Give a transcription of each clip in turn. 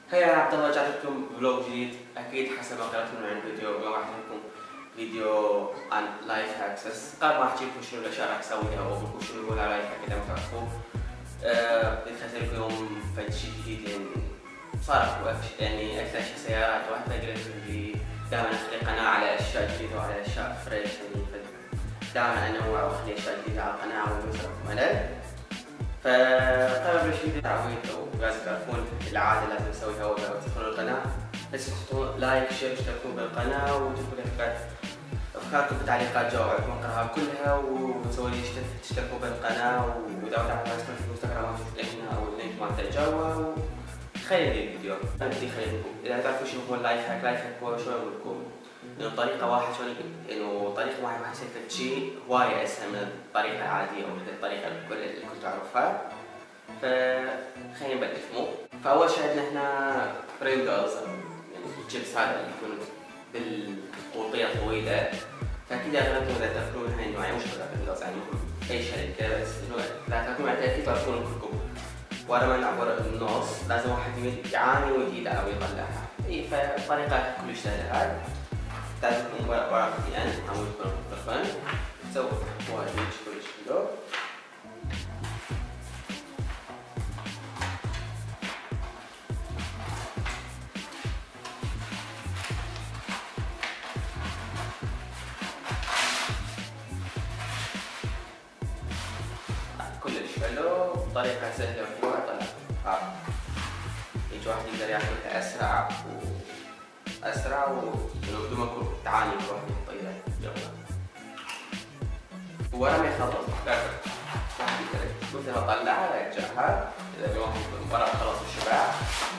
هيا عبد الله، رجعت لكم فلوج جديد. اكيد حسب ما قرأت من عند فيديو اليوم راح لكم فيديو عن لايف هاكس، بس قبل ما احكي لكم شنو الاشياء راح اسويها واقول لكم شنو هو لايف هاك اذا ما تعرفوه. بدخلت لكم اليوم فد شيء جديد لان صار يعني اكثر شيء سيارات، واحد قلت لي دائما اخلي قناة على اشياء جديدة وعلى اشياء فريش، يعني دائما انوع واخلي اشياء جديدة على القناة ويوصلكم ملل. فقرر شيء تعويض او لازم تعرفون العاده لازم نسويها اول ما تدخلون القناه، بس تحطون لايك شير تشتركون بالقناه وتكتبون افكاركم بالتعليقات، جوابكم اقراها كلها وتسوي لي تشتركوا بالقناه، واذا تعرفون في الانستغرام تشوفون هنا او اللينك مالته جوا خلي لي الفيديو. بدي خليكم اذا تعرفون شنو هو اللايف هاك. لايف هاك هو شلون اقول لكم انه طريقه واحد شلون انه طريقه واحد راح يصير شيء هوايه اسهل من الطريقه العاديه او من الطريقه اللي كنت تعرفها. فخلينا نبلش. فاول شيء عندنا هنا برينجلز، يعني الشيبس هذا اللي يكون بالقوطيه الطويله. فاكيد اغلبكم اذا تاكلون هاي النوعيه مش برينجلز، يعني اي شركه، بس انه اذا تاكلون اكيد تعرفون كلكم. ورا ما نعبر النص لازم واحد يعاني ويجيد او يطلعها. اي فالطريقه كلش سهله هاي. تعرفون ورقتين عمودكم مختلفين تسوي واحد كلش حلو. كلش حلو بطريقة سهلة وحلوة. طلع يجي واحد يقدر ياكلها أسرع وبدون ما يكون تعاني بروح الطيارة يلا. ورا ما يخلص واحد يقدر مثل ما طلعها يرجعها إذا الواحد ورا خلص الشبع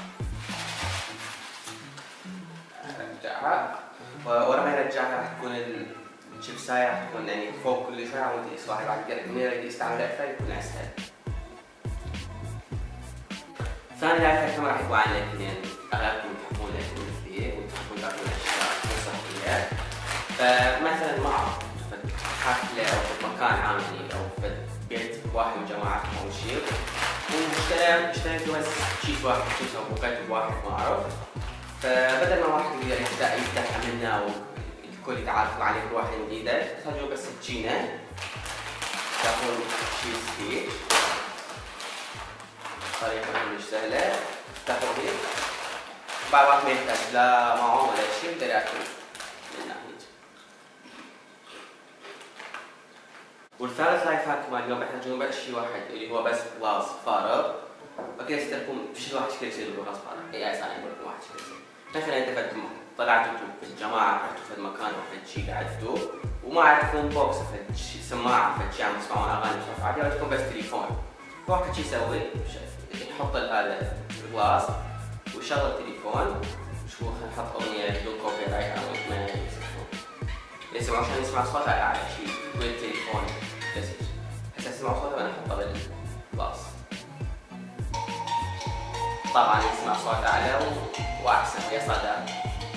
يرجعها. ورا ما يرجعها راح تكون الشيبساية راح تكون يعني فوق كل شيء عمود يقيس. واحد بعد يقدر يستعمل أكثر يكون أسهل. ثاني لايف كمان راح يكون عن الاثنين، أغلبكم تحبون الأكل كثير وتحبون تاكلون أشياء مو صحية. فمثلا مع حفلة أو في مكان عام أو في بيت واحد من جماعتكم أو شيء، واشتريتوا بس شيء واحد أو مكتب واحد ما أعرف، فبدل ما واحد يبدأ يفتح منه والكل يتعرفوا عليه بواحد جديدة، تحتاجون بس سكينة تاخذون تشيز كيك. طريقة كلش سهلة تاخذ هيك. بعد وقت ما يحتاج لا معون ولا شيء يقدر ياكل من ناحية. والثالث لايف هاك مال اليوم يحتاجون بس شيء واحد اللي هو بس غلاس فارغ. فكذا يستلكم فيش واحد شكل يصير بغلاس فارغ. اي اساسا يقول لكم واحد شكل يصير. مثلا انت طلعتوا في الجماعة رحتوا في المكان وفد شيء قعدتوا وما عندكم بوكس فد شيء سماعة فد شيء عم تسمعون اغاني بصوت عالي، عندكم بس تليفون. واحد شي يسوي يحط هذا الغلاس ويشغل التليفون شو نحط اغنيه بدون كوبي رايت او ما يسمعوا عشان يسمع صوت اعلى شيء بالتليفون. بس هسه يسمع صوته وانا احطه بالغلاس طبعا يسمع صوت اعلى واحسن ويا صدى.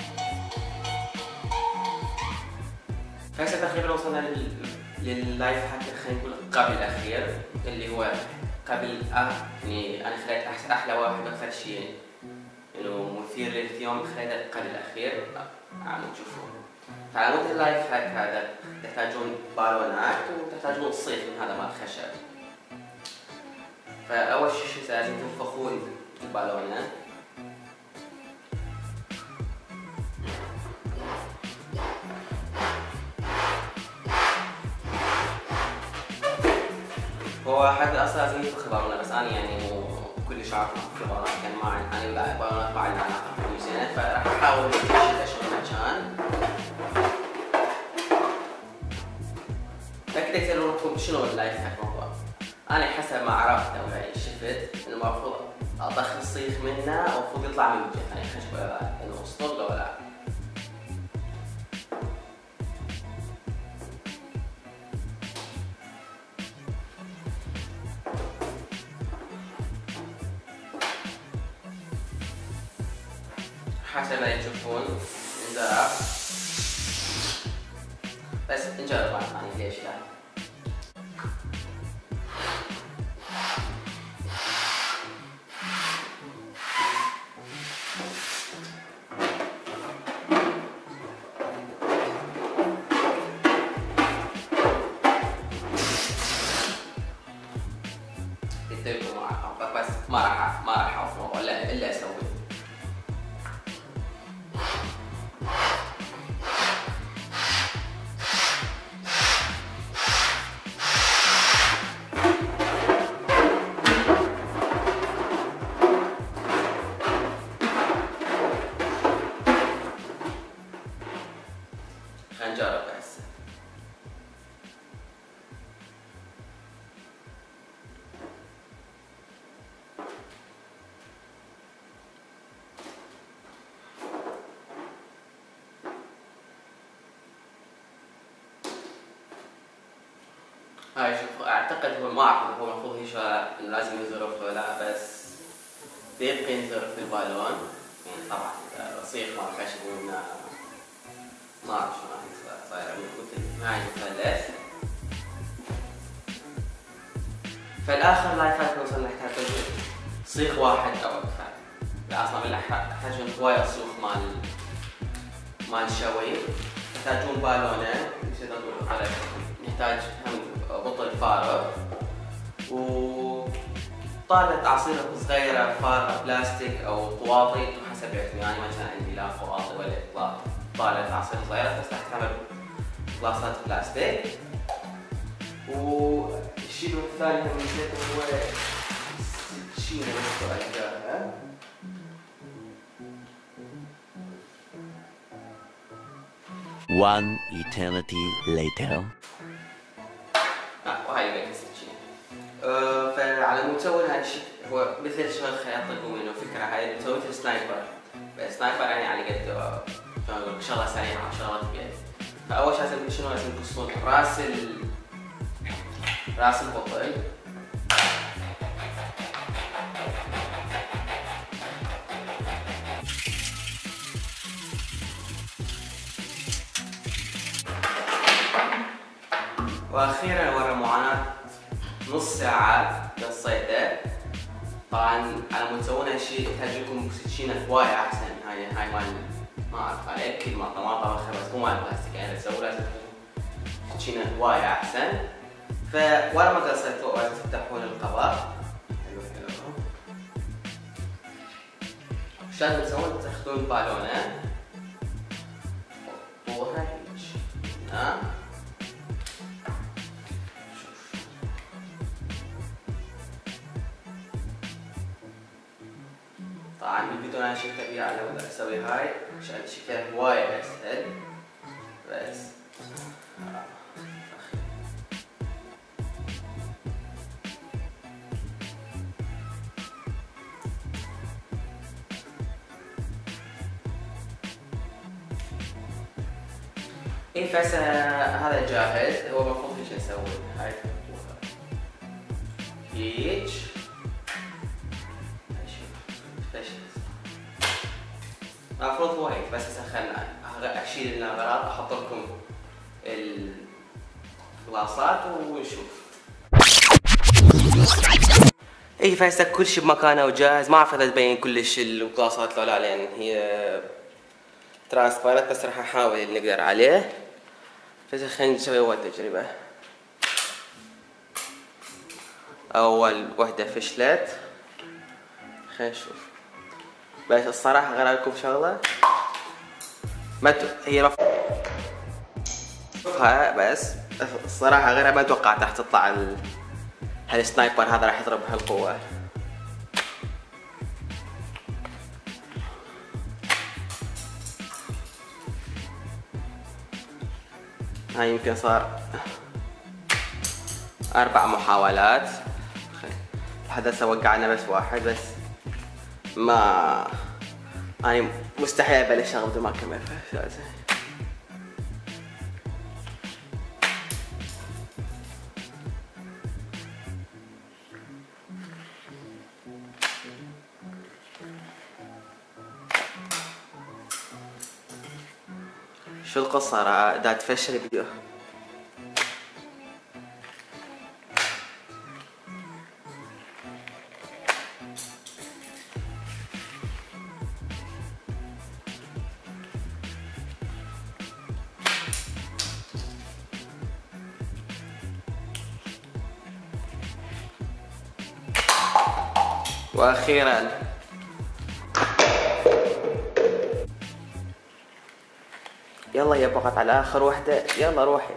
فهسه تقريبا وصلنا لللايف هاك خلينا نقول قبل الاخير اللي هو قبل يعني انا خليت احلى واحد واكثر شيء انه مثير للاهتمام خليته قبل الاخير. عم تشوفون فعلى مود اللايف هاك هذا تحتاجون بالونات وتحتاجون صيف من هذا مال الخشب. فاول شيء لازم تنفخون البالونات. هو حد اصلا لازم ينفخ بالونات، بس انا يعني مو كلش عارف انفخ بالونات، يعني ما عندي انا بالونات ما عندي علاقه زين، فراح احاول اشوف مكان. فكذا يصير لكم شنو اللايف هاك الموضوع. انا حسب ما عرفت او يعني شفت انه المفروض اضخ الصيخ منه او المفروض يطلع من وجهه، يعني خشب ولا انه اسطول ولا لا. حسب ما تشوفون انزرع، بس نجرب مرة ثانية ليش لا. هاي شوف، اعتقد هو ما اعرف هو المفروض لازم ينزرف ولا لا، بس بيبقى ينزرف البالون. يعني طبعا صيغ مال خشب ما اعرف شلون صايره مثل هاي مثلث. فالاخر لايفات نوصل نحتاج صيغ واحد او اكثر. لا اصلا نحتاجون هواية صيغ مال شوي. تحتاجون بالونين، نحتاج هم بطل فارغ وطالة عصير صغيرة فارغة بلاستيك او طواطي حسب يعني مثلا عندي لا طواطي ولا طالة عصير صغيرة، بس راح تعمل غلاصات بلاستيك. والشيء الثاني هم نسيته هو الشيء اللي نحطه أشجارها. One eternity later. وهاي بقى السكين. فعلى مود تسوي هذا الشيء هو مثل شغل خياط تقوم انه فكرة هاي تسوي مثل سنايبر، بس سنايبر يعني على قد شغلة سريعة وشغلة بيد. فأول شيء لازم شنو لازم تقصون راس البطل. واخيرا ورا معاناة نص ساعة قصيته. طبعا على مود تسوون هالشيء يحتاج لكم سكينة هواية احسن. هاي مال ما اعرف على اكل ما طبخها، بس مو مال بلاستيك يعني تسوي لازم سكينة هواية احسن. فورا ما قصيتوا لازم تفتحون القبر. حلو. وش لازم تسوون؟ تاخذون بالونة وها هيج هنا. طبعا بالفيديو انا شفت طبيعي على وضع اسوي هاي عشان شكلها هواية اسهل. بس ايه بس هذا جاهز. هو المفروض ايش اسوي؟ هاي هيج المفروض هو هيك. بس اسخن اشيل النبرات احط لكم الغلاصات ونشوف. اي فهسه كل شيء بمكانه وجاهز. ما اعرف اذا تبين كلش الغلاصات لو لا، لان هي ترانسبيرنت، بس راح احاول اللي نقدر عليه. بس خلينا نسوي اول تجربة. اول وحدة فشلت، خلينا نشوف. بس الصراحة غير لكم شغلة هي رفعها، بس الصراحة غير ما توقعت راح تطلع هالسنايبر هذا راح يضرب بهالقوة. هاي يمكن صار 4 محاولات. لحد هسه وقعنا بس واحد، بس ما أنا مستحيل أبلش شغلة ما أكمل. شو القصة؟ دا تفشل الفيديو. واخيرا يلا يا بقت على اخر وحدة. يلا روحي.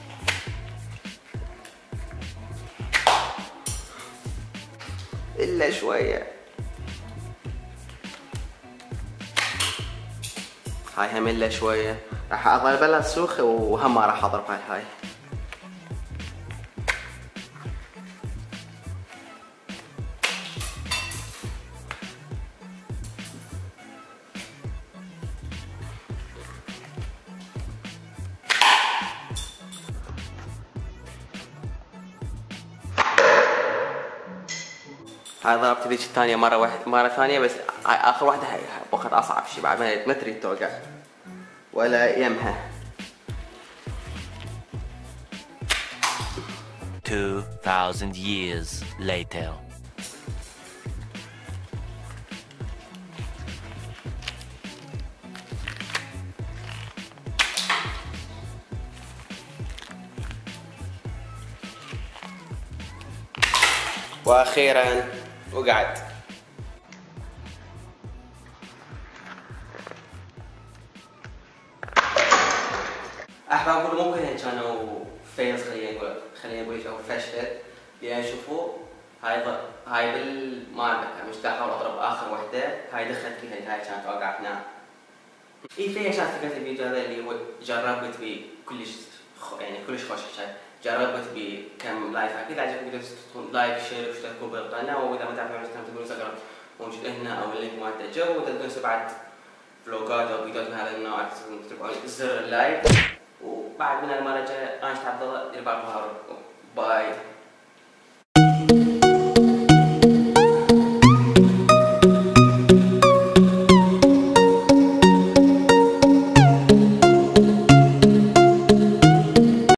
الا شوية. هاي هم الا شوية. راح اضربها السوخ وهم ما راح اضرب هاي. هاي ضربت ذيك الثانية مرة ثانية، بس آخر واحدة هاي وقت أصعب شي بعد ما تريد توقع ولا يمها. 2000 years later. وأخيرا وقعد. أحباب كلهم مو كلهم كانوا فيلز، خلينا نقول أو فشل، لأن شوفوا هاي بالمال مش داخل أضرب آخر وحدة، هاي دخلت فيها، هاي كانت واقعة في نار. فيها شات فكرة الفيديو هذا اللي هو جربت بكلش يعني كلش خوش كان، جربت بكم لايف هاك. إذا عجبكم الفيديو تحطون لايك شير واشتركوا بالقناة، وإذا ما تعرفون تقدرون انستغرام موجود هنا أو اللينك مالته جو، وتقدرون تسووا بعد فلوجات أو فيديوهات من هذا النوع، تتركون زر اللايك. وبعد من المرة الجاية أنا عبد الله، دير بالكم. باي.